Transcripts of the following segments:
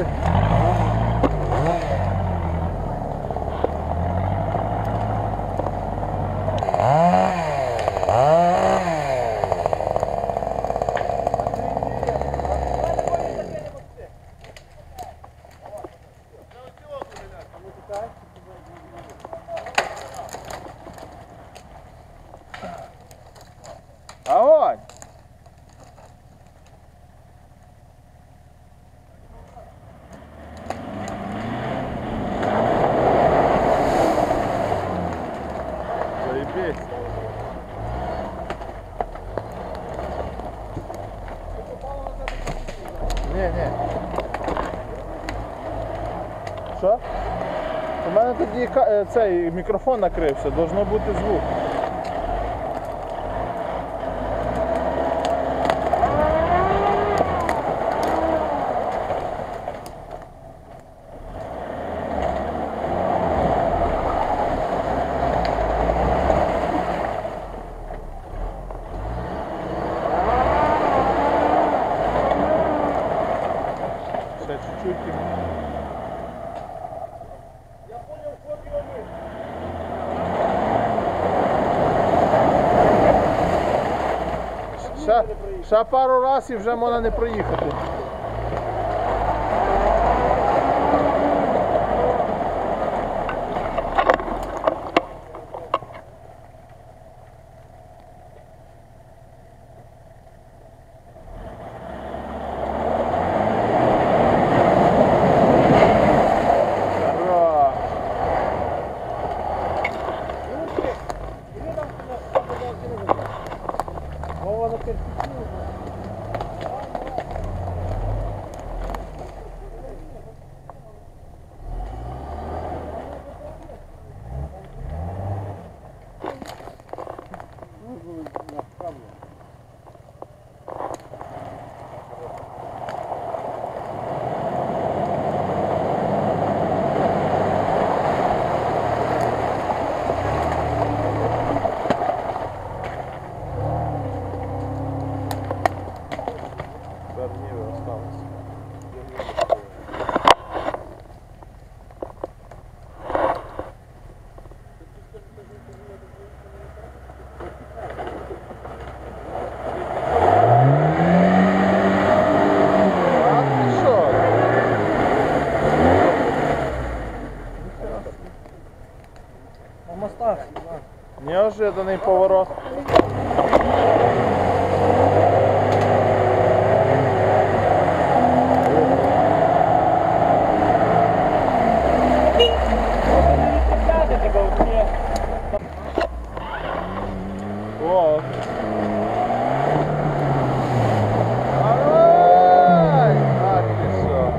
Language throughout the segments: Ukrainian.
Огонь! Заебись. Не. Що? У мене тоді цей мікрофон накрився, должно бути звук. Ще чуть-чуть. Ще пару разів і вже можна не проїхати. Неожиданный поворот. О. Ай, ах ты что.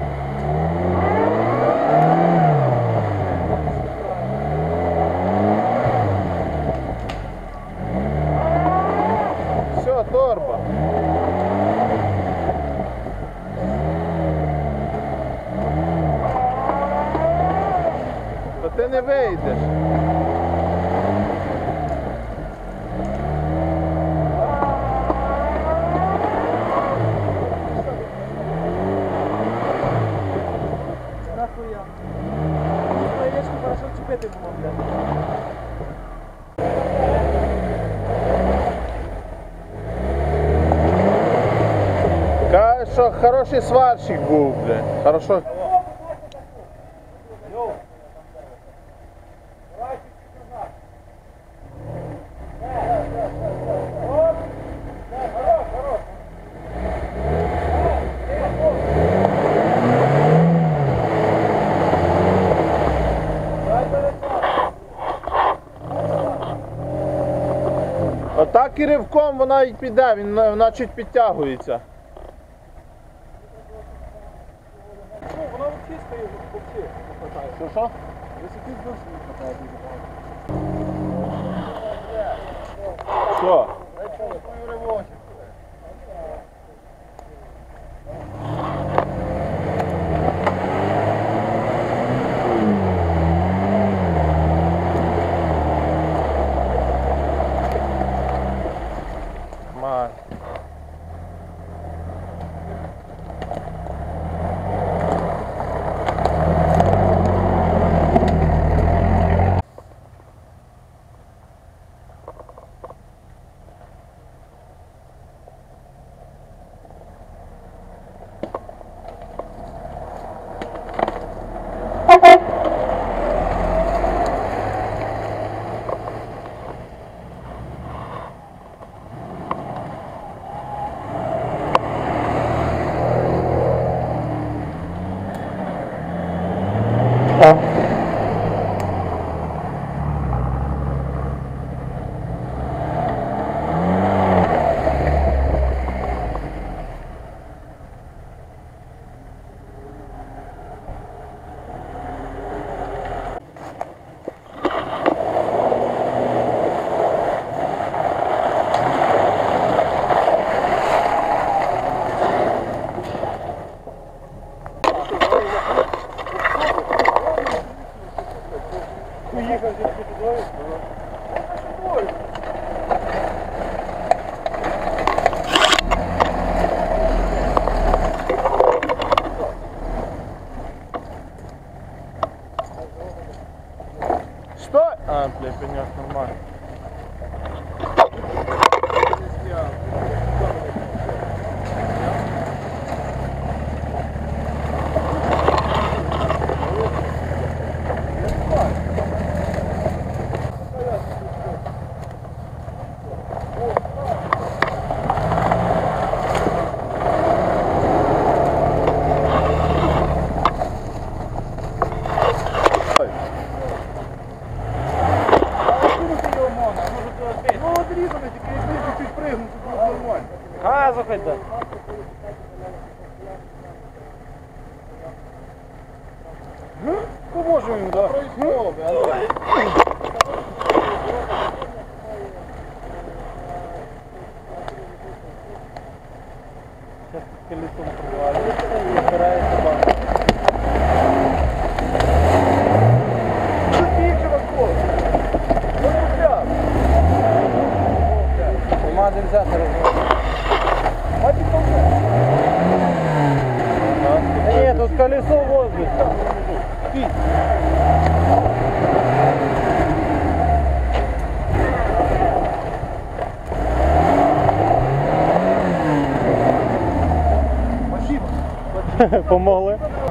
Все, торба. Та ти не вийдеш. Нахуя? Яєчко хорошо чіпити було, блядь. Каже, що хороший сварщик був, блядь. Хорошо. Отак і ривком вона й піде, вона чуть підтягується. Вона взагалі стоїть, взагалі не хватає. Що? Висоти зовсім не хватає дуже багато. Що? Мать. Слухайте. Поможемо йому, так. Зараз колесом провалюється і збирається банк. Більше вас хлопці. Нема де взяти розмовляти. Бачите, там все. Ні, тут колесо в воздухі. Стій. Спасибо. Помогли.